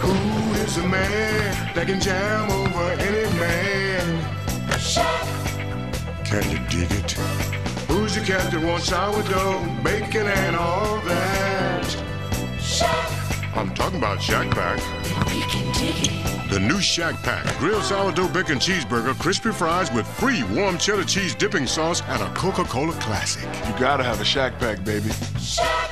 Who is the man that can jam over any man? Shaq. Can you dig it? Who's the cat that wants sourdough, bacon, and all that? Shaq. I'm talking about Shaq Pack. Then we can dig it. The new Shaq Pack. Grilled sourdough bacon cheeseburger, crispy fries with free warm cheddar cheese dipping sauce, and a Coca-Cola classic. You gotta have a Shaq Pack, baby. Shaq.